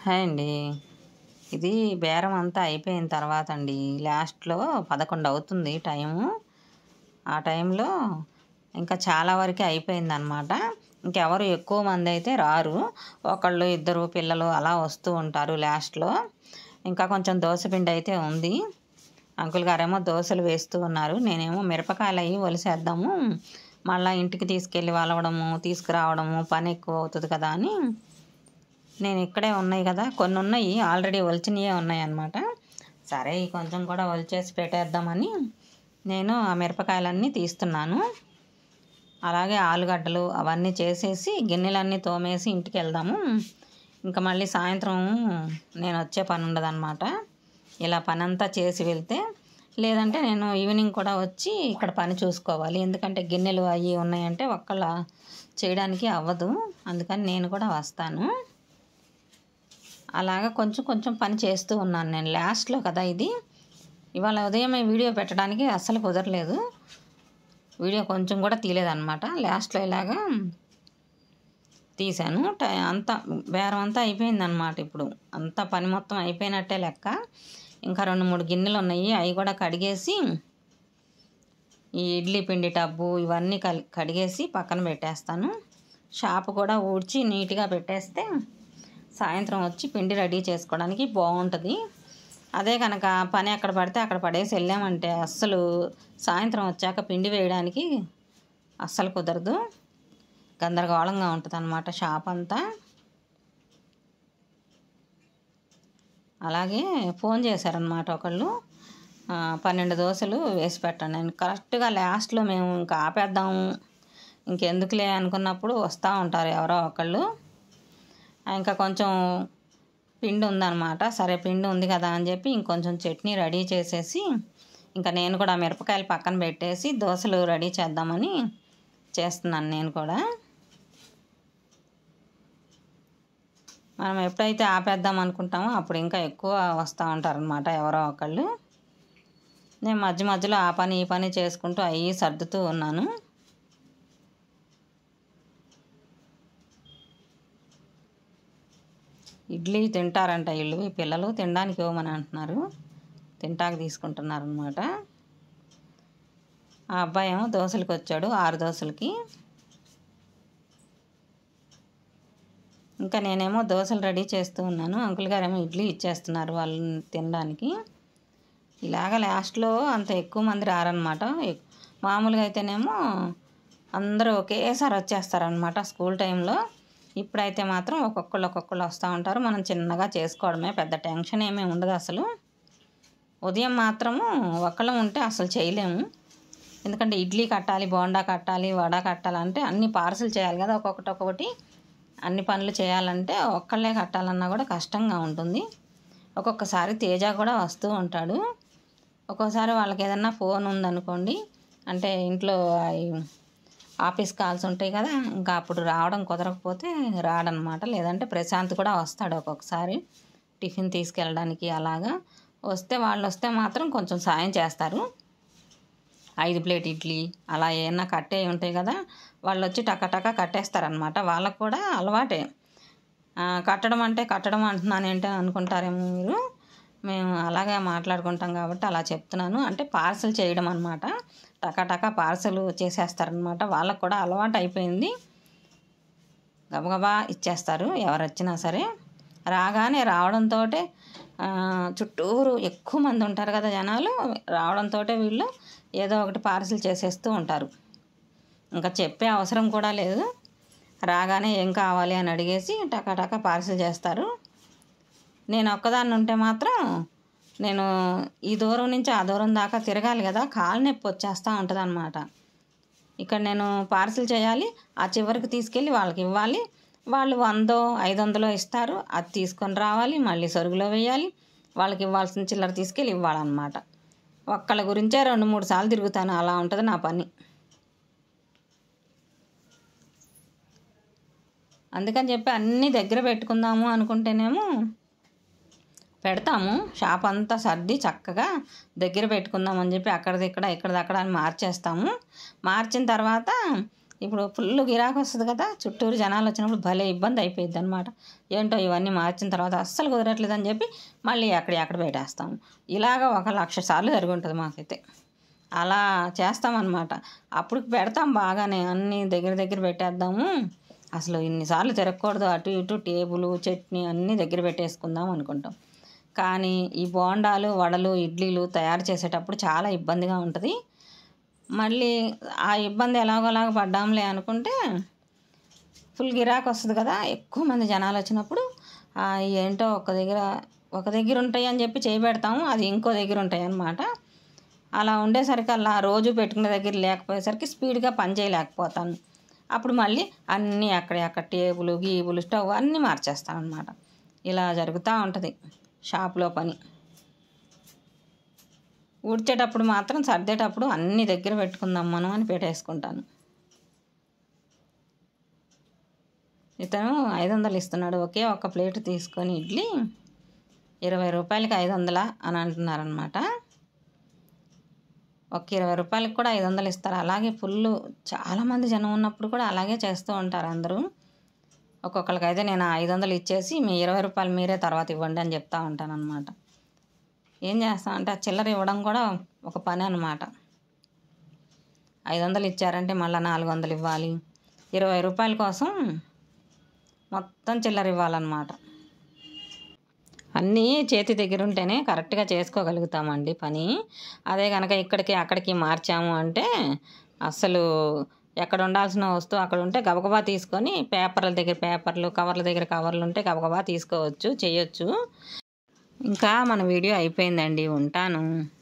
Hi అండి. ఇది బేరం అంతా అయిపోయిన తర్వాత అండి, లాస్ట్‌లో 11 అవుతుంది టైము. ఆ టైంలో ఇంకా చాలా వరకే అయిపోయిందనమాట. ఇంకెవరు ఎక్కువ మంది అయితే రారు. ఒకళ్ళు, ఇద్దరు పిల్లలు అలా వస్తూ ఉంటారు లాస్ట్‌లో. ఇంకా కొంచెం దోసపిండి అయితే ఉంది. అంకుల్ గారేమో దోసలు వేస్తూ ఉన్నారు. నేనేమో మిరపకాయలు అవి ఒలిసేద్దాము. మళ్ళీ ఇంటికి తీసుకెళ్ళి వలవడము, తీసుకురావడము పని ఎక్కువ అవుతుంది కదా అని నేను ఇక్కడే ఉన్నాయి కదా, కొన్ని ఉన్నాయి ఆల్రెడీ ఒలిచినవే ఉన్నాయన్నమాట. సరే ఈ కొంచెం కూడా ఒలిచేసి పెట్టేద్దామని నేను ఆ మిరపకాయలన్నీ తీస్తున్నాను. అలాగే ఆలుగడ్డలు అవన్నీ చేసేసి గిన్నెలన్నీ తోమేసి ఇంటికి వెళ్దాము. ఇంకా మళ్ళీ సాయంత్రం నేను వచ్చే పని ఉండదన్నమాట. ఇలా పని అంతా చేసి వెళ్తే, లేదంటే నేను ఈవినింగ్ కూడా వచ్చి ఇక్కడ పని చూసుకోవాలి. ఎందుకంటే గిన్నెలు అవి ఉన్నాయంటే ఒక్కళ్ళ చేయడానికి అవ్వదు. అందుకని నేను కూడా వస్తాను. అలాగా కొంచెం కొంచెం పని చేస్తూ ఉన్నాను నేను. లాస్ట్లో కదా ఇది. ఇవాళ ఉదయమే వీడియో పెట్టడానికి అస్సలు కుదరలేదు. వీడియో కొంచెం కూడా తీయలేదన్నమాట. లాస్ట్లో ఇలాగా తీశాను. అంతా బేరం అంతా అయిపోయిందన్నమాట. ఇప్పుడు అంతా పని మొత్తం అయిపోయినట్టే లెక్క. ఇంకా 2-3 గిన్నెలు ఉన్నాయి, అవి కూడా కడిగేసి ఈ ఇడ్లీ పిండి టబ్బు ఇవన్నీ కడిగేసి పక్కన పెట్టేస్తాను. షాపు కూడా ఊడ్చి నీట్గా పెట్టేస్తే సాయంత్రం వచ్చి పిండి రెడీ చేసుకోవడానికి బాగుంటుంది. అదే కనుక పని ఎక్కడ పడితే అక్కడ పడేసి వెళ్ళామంటే అస్సలు సాయంత్రం వచ్చాక పిండి వేయడానికి అస్సలు కుదరదు. గందరగోళంగా ఉంటుంది అన్నమాట షాప్ అంతా. అలాగే ఫోన్ చేశారనమాట ఒకళ్ళు, 12 దోశలు వేసి పెట్టండి. నేను కరెక్ట్గా లాస్ట్లో మేము ఇంకా ఆపేద్దాము ఇంకెందుకులే అనుకున్నప్పుడు వస్తూ ఉంటారు ఎవరో ఒకళ్ళు. ఇంకా కొంచెం పిండి ఉందన్నమాట. సరే పిండి ఉంది కదా అని చెప్పి ఇంకొంచెం చట్నీ రెడీ చేసేసి ఇంకా నేను కూడా మిరపకాయలు పక్కన పెట్టేసి దోశలు రెడీ చేద్దామని చేస్తున్నాను నేను కూడా. మనం ఎప్పుడైతే ఆపేద్దాం అనుకుంటామో అప్పుడు ఇంకా ఎక్కువ వస్తూ ఉంటారనమాట ఎవరో ఒకళ్ళు. నేను మధ్య మధ్యలో ఆ పని ఈ పని చేసుకుంటూ అవి సర్దుతూ ఉన్నాను. ఇడ్లీ తింటారంట వీళ్ళు, ఈ పిల్లలు తినడానికి ఇవ్వమని అంటున్నారు. తింటాకు తీసుకుంటున్నారు అనమాట. ఆ అబ్బాయి ఏమో దోశలకి వచ్చాడు, 6 దోశలకి. ఇంకా నేనేమో దోశలు రెడీ చేస్తూ ఉన్నాను. అంకుల్ గారేమో ఇడ్లీ ఇచ్చేస్తున్నారు వాళ్ళని తినడానికి. ఇలాగ లాస్ట్లో అంత ఎక్కువ మంది రారనమాట. మామూలుగా అయితేనేమో అందరూ ఒకేసారి వచ్చేస్తారనమాట స్కూల్ టైంలో. ఇప్పుడైతే మాత్రం ఒక్కొక్కళ్ళు వస్తూ ఉంటారు. మనం చిన్నగా చేసుకోవడమే, పెద్ద టెన్షన్ ఏమీ ఉండదు అసలు. ఉదయం మాత్రము ఒక్కళ్ళం ఉంటే అసలు చేయలేము. ఎందుకంటే ఇడ్లీ కట్టాలి, బోండా కట్టాలి, వడ కట్టాలంటే అన్ని పార్సల్ చేయాలి కదా, ఒక్కొక్కటి అన్ని పనులు చేయాలంటే ఒక్కళ్ళే కట్టాలన్నా కూడా కష్టంగా ఉంటుంది. ఒక్కొక్కసారి తేజ కూడా వస్తూ ఉంటాడు. ఒక్కోసారి వాళ్ళకి ఏదన్నా ఫోన్ ఉందనుకోండి, అంటే ఇంట్లో ఆఫీస్ కాల్స్ ఉంటాయి కదా, ఇంకా అప్పుడు రావడం కుదరకపోతే రాడనమాట. లేదంటే ప్రశాంత్ కూడా వస్తాడు ఒక్కొక్కసారి టిఫిన్ తీసుకెళ్ళడానికి. అలాగా వాళ్ళు వస్తే మాత్రం కొంచెం సాయం చేస్తారు. 5 ప్లేట్ ఇడ్లీ అలా ఏమన్నా కట్టే ఉంటాయి కదా, వాళ్ళు వచ్చి టక కట్టేస్తారనమాట. వాళ్ళకు కూడా అలవాటే. కట్టడం అంటున్నాను ఏంటి అనుకుంటారేమో మీరు. మేము అలాగే మాట్లాడుకుంటాం కాబట్టి అలా చెప్తున్నాను. అంటే పార్సల్ చేయడం అనమాట. టక పార్సల్ చేసేస్తారనమాట. వాళ్ళకు కూడా అలవాటు అయిపోయింది. గబగబా ఇచ్చేస్తారు ఎవరు వచ్చినా సరే. రాగానే రావడంతో చుట్టూరు ఎక్కువ మంది ఉంటారు కదా జనాలు. రావడంతో వీళ్ళు ఏదో ఒకటి పార్సల్ చేసేస్తూ ఉంటారు. ఇంకా చెప్పే అవసరం కూడా లేదు. రాగానే ఏం కావాలి అని అడిగేసి టక పార్సల్ చేస్తారు. నేను ఒక్కదాన్ని ఉంటే మాత్రం నేను ఈ దూరం నుంచి ఆ దూరం దాకా తిరగాలి కదా, కాలు నొప్పి వచ్చేస్తూ ఉంటుంది అన్నమాట. ఇక్కడ నేను పార్సల్ చేయాలి, ఆ చివరికి తీసుకెళ్ళి వాళ్ళకి ఇవ్వాలి. వాళ్ళు 100-500 ఇస్తారు, అది తీసుకొని రావాలి, మళ్ళీ సరుగులో వేయాలి, వాళ్ళకి ఇవ్వాల్సిన చిల్లర తీసుకెళ్ళి ఇవ్వాలన్నమాట. ఒక్కళ్ళ గురించే 2-3 సార్లు తిరుగుతాను. అలా ఉంటుంది నా పని. అందుకని చెప్పి అన్నీ దగ్గర పెట్టుకుందాము అనుకుంటేనేమో పెడతాము. షాప్ అంతా సర్ది చక్కగా దగ్గర పెట్టుకుందామని చెప్పి అక్కడిదక్కడ ఇక్కడిదక్కడ అని మార్చేస్తాము. మార్చిన తర్వాత ఇప్పుడు ఫుల్ గిరాకీ వస్తుంది కదా, చుట్టూరు జనాలు వచ్చినప్పుడు భలే ఇబ్బంది అయిపోయింది అనమాట. ఏంటో ఇవన్నీ మార్చిన తర్వాత అస్సలు కుదరట్లేదని చెప్పి మళ్ళీ ఎక్కడ పెట్టేస్తాము. ఇలాగ 1,00,000 సార్లు జరిగి ఉంటుంది మాకైతే. అలా చేస్తామన్నమాట. అప్పుడు పెడతాం బాగానే, అన్నీ దగ్గర పెట్టేద్దాము, అసలు ఇన్నిసార్లు తిరగకూడదు, అటు ఇటు టేబుల్ చట్నీ అన్నీ దగ్గర పెట్టేసుకుందాం అనుకుంటాం. కానీ ఈ బోండాలు, వడలు, ఇడ్లీలు తయారు చేసేటప్పుడు చాలా ఇబ్బందిగా ఉంటుంది. మళ్ళీ ఆ ఇబ్బంది ఎలాగోలాగ పడ్డాంలే అనుకుంటే ఫుల్ గిరాకీ వస్తుంది కదా, ఎక్కువ మంది జనాలు వచ్చినప్పుడు ఏంటో ఒక దగ్గర ఉంటాయి అని చెప్పి చేయబెడతాము, అది ఇంకో దగ్గర ఉంటాయి అన్నమాట. అలా ఉండేసరికల్లా రోజు పెట్టుకునే దగ్గర లేకపోయేసరికి స్పీడ్గా పని చేయలేకపోతాను. అప్పుడు మళ్ళీ అన్నీ అక్కడ టేబుల్ గీబుల్ స్టవ్ అన్నీ మార్చేస్తాను అనమాట. ఇలా జరుగుతూ ఉంటుంది షాప్లో పని. ఊడ్చేటప్పుడు మాత్రం సర్దేటప్పుడు అన్నీ దగ్గర పెట్టుకుందాం మనం అని పెట్టేసుకుంటాను. ఇతను 500 ఇస్తున్నాడు ఒకే ఒక్క ప్లేట్ తీసుకొని ఇడ్లీ, 20 రూపాయలకి 500 అని అంటున్నారనమాట. ఒక 20 రూపాయలకి కూడా 500 ఇస్తారు. అలాగే ఫుల్ చాలామంది జనం ఉన్నప్పుడు కూడా అలాగే చేస్తూ ఉంటారు అందరూ. ఒక్కొక్కరికైతే నేను 500 ఇచ్చేసి మీ 20 రూపాయలు మీరే తర్వాత ఇవ్వండి అని చెప్తా ఉంటాను అనమాట. ఏం చేస్తామంటే ఆ చిల్లర ఇవ్వడం కూడా ఒక పని అనమాట. 500 ఇచ్చారంటే మళ్ళీ 400 ఇవ్వాలి. 20 రూపాయల కోసం మొత్తం చిల్లర ఇవ్వాలన్నమాట. అన్నీ చేతి దగ్గర ఉంటేనే కరెక్ట్గా చేసుకోగలుగుతామండి పని. అదే కనుక ఇక్కడికి అక్కడికి మార్చాము అంటే అసలు ఎక్కడ ఉండాల్సిన వస్తువు అక్కడ ఉంటే గబగబా తీసుకొని పేపర్ల దగ్గర పేపర్లు, కవర్ల దగ్గర కవర్లు ఉంటే గబగబా తీసుకోవచ్చు, చేయొచ్చు. ఇంకా మన వీడియో అయిపోయిందండి, ఉంటాను.